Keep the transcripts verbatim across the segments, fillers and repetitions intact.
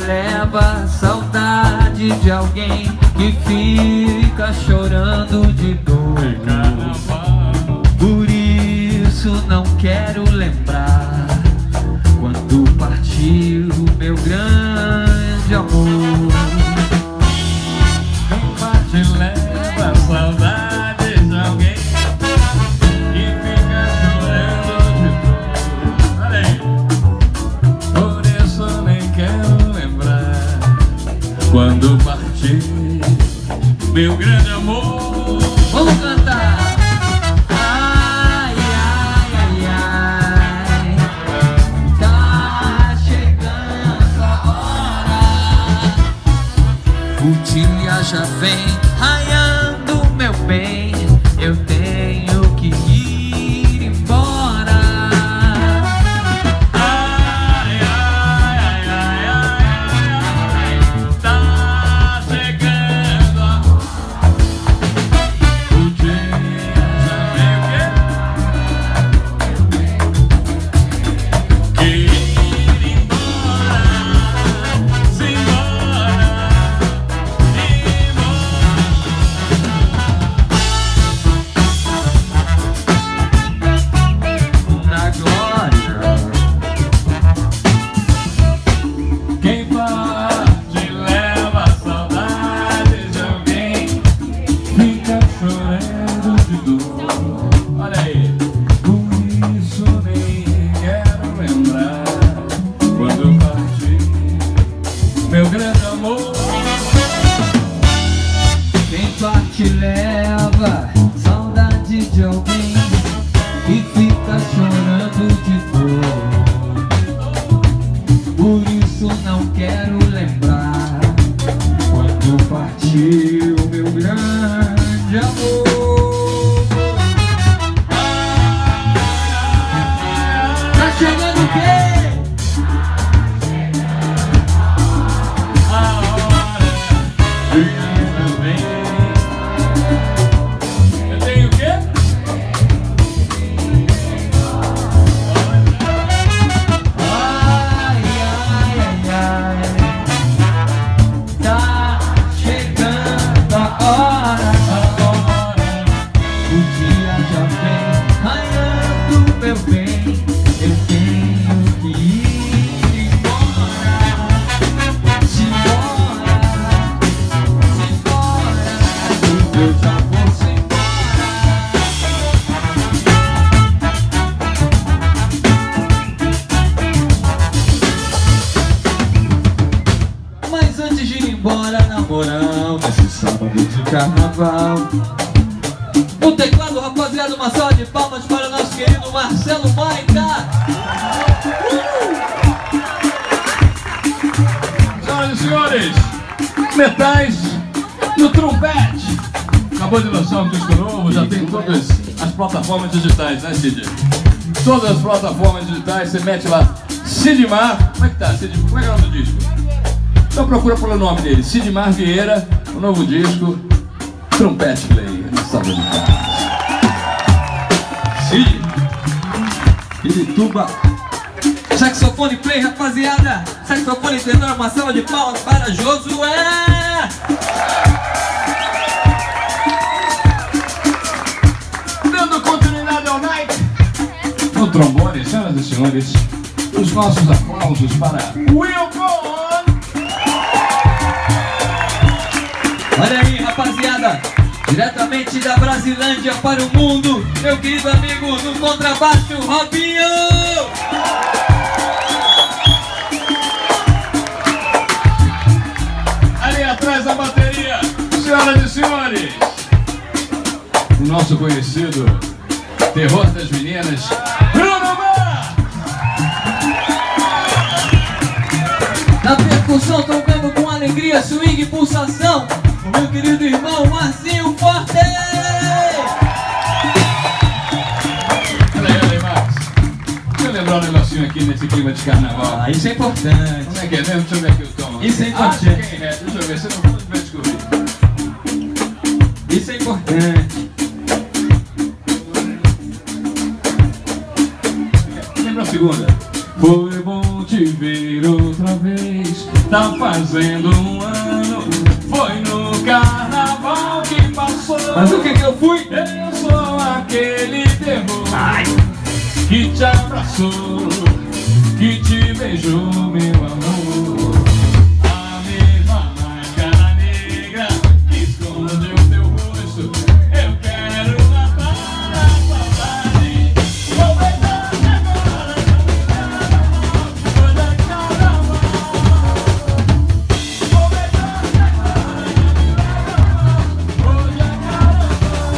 leva saudade de alguém que fica chorando de dor. Por isso não quero lembrar quando partiu meu grande amor. Quem parte leva saudade de alguém que fica chorando de dor. Olha aí. Por isso nem quero lembrar quando partiu meu grande amor. Vamos cantar! Ai, ai, ai, ai, tá chegando a hora. O dia já vem raiando, meu bem, eu tenho que ir embora. Ai, ai, ai, ai, ai, ai, tá chegando a o dia já vem o quê? Que ir embora, se embora, Na glória, quem parte leva saudade de alguém, fica chorando de dor. Olha aí. Por isso nem quero lembrar quando partir meu grande amor. quem parte leva saudade de alguém e fica chorando de dor. Por isso não quero lembrar quando partiu meu grande amor. Tá chegando o quê? A hora de também. Eu tenho o quê? Ai, ai, ai, ai, tá chegando a hora. O dia já vem raiando, meu bem, eu tenho que ir embora. Se embora, se embora, eu já vou se embora. Mas antes de ir embora, na moral, nesse sábado de carnaval, o teclado, rapaziada, uma salva de palmas para o nosso querido Marcelo Maica. Senhoras e senhores, metais do trompete. Acabou de lançar um disco novo, já tem todas as plataformas digitais, né, Cid? Todas as plataformas digitais, você mete lá Sidmar. Como é que tá, Cid? Como é que é o nome do disco? Então procura pelo nome dele, Sidmar Vieira, o novo disco, Trompete Player, na sala de casa. Cid, Pirituba, saxofone play, rapaziada. Saxofone tenor, uma salva de palmas para Josué. Dando continuidade ao night. No trombone, senhoras e senhores, os nossos aplausos para Will Gone. Olha aí, rapaziada, diretamente da Brasilândia para o mundo, meu querido amigo do contrabaixo, Robinho. Ali atrás da bateria, senhoras e senhores, o nosso conhecido terror das meninas, Bruno Mar. Na percussão, tocando com alegria, swing e pulsação, o meu querido irmão Marcinho Forte. Olha aí, olha aí, Marcos. Deixa eu lembrar um negocinho aqui nesse clima de carnaval. Ah, isso é importante. Como é que é mesmo? Deixa eu ver aqui o tom. Isso é importante. Acha quem é? Deixa eu ver, você não vai descobrir. Isso é importante. Lembra a segunda? Foi bom te ver outra vez. Tá fazendo um ano, foi no carnaval que passou. Mas o que que eu fui? Eu sou aquele terror que te abraçou, que te beijou, meu amor. A mesma máscara negra que esconde o teu rosto. Eu quero matar a saudade. Vou beijar-te agora, hoje é carnaval. Vou beijar-te agora, hoje é carnaval.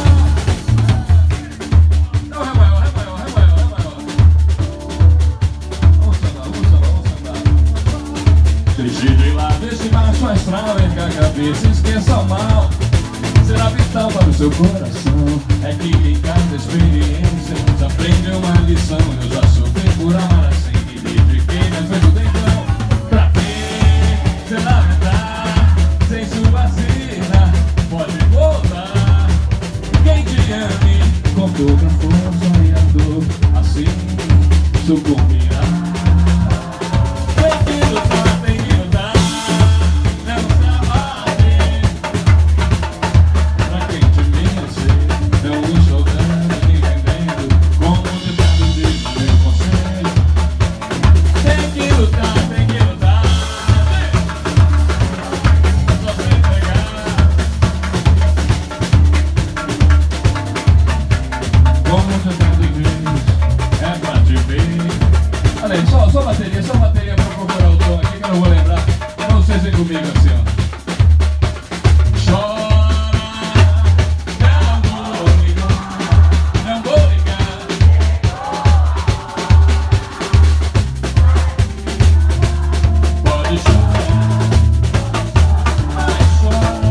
Não, ré maior, ré maior, ré maior, ré maior. Vamos sambar, vamos sambar, vamos sambar. Deixe de lado esse baixo astral, erga a cabeça, esqueça o mal. Será vital para o seu coração. É que em cada experiência se aprende uma lição. Eu já sofri por amar assim e me dediquei na frente do dentão. Pra quê? Se lamentar, sem sua vacina, pode voltar. Quem te ame, com pouca força sonhador, assim sucumbirá. Tem que lutar, tem que lutar, não se abate. Pra quem te vence, não enxergando nem entendendo, como te traduzir no meu conselho. Tem que lutar, tem que lutar, só se entregar. Como te traduzir, é pra te ver. Olha aí, só, só bateria, só bateria pra procurar o tom aqui que eu não vou lembrar. Não sei se é comigo assim, ó. Chora, não vou ligar, não vou ligar. Pode chorar, mas chora.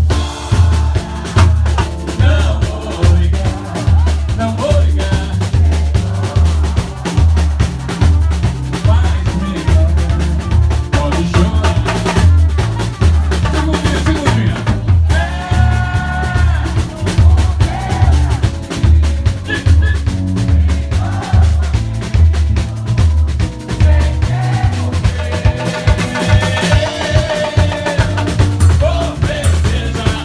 Não vou ligar, não vou ligar. Faz me ligar, pode chorar. Segundinha, segundinha. Vou festejar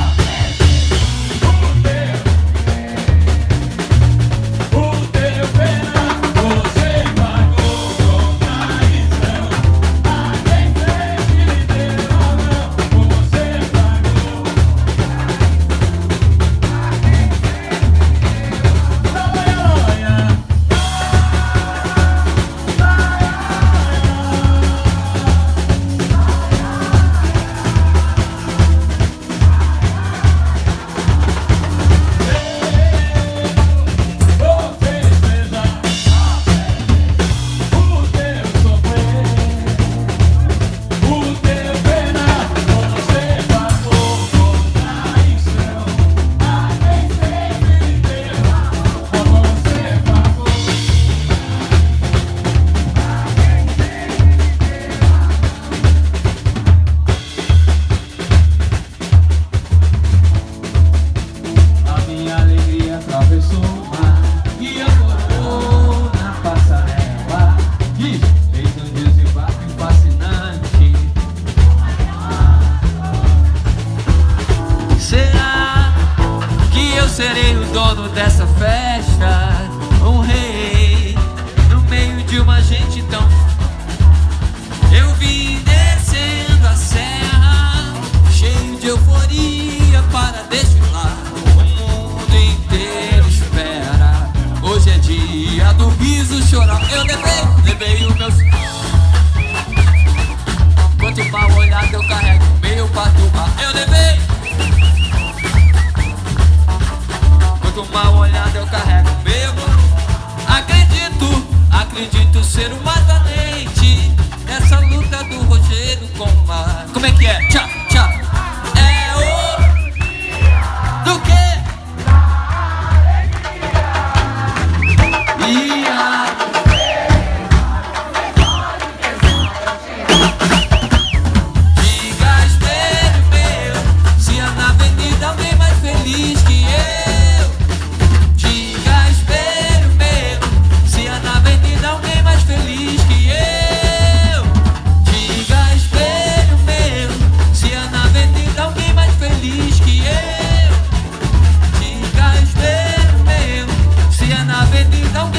o teu pena, você pagou com traição. A quem sempre lhe deu a mão, você pagou. Vou festejar o teu sofrer, o teu pena, você pagou com traição. A quem sempre lhe deu a mão, você pagou. A minha alegria atravessou o mar e ancorou na passarela. Diz, fez um desembarque fascinante. Será que eu serei o dono dessa festa? Um rei no meio de uma gente tão. Eu vim descendo a serra, cheio de euforia para desfilar. O mundo inteiro espera. Hoje é dia do riso chorar. Eu levei, levei o meu. Quanto mal olhado eu carrego meu patumar. Eu levei. Quanto mal olhado eu carrego meu. Acredito, acredito ser o mais valente nessa luta do rochedo com o mar. Como é que é? Tchá, tchá. É o do quê? E a diga, espelho meu, se há na avenida alguém mais feliz que eu. Diga, espelho meu, se há na avenida alguém mais feliz Menina,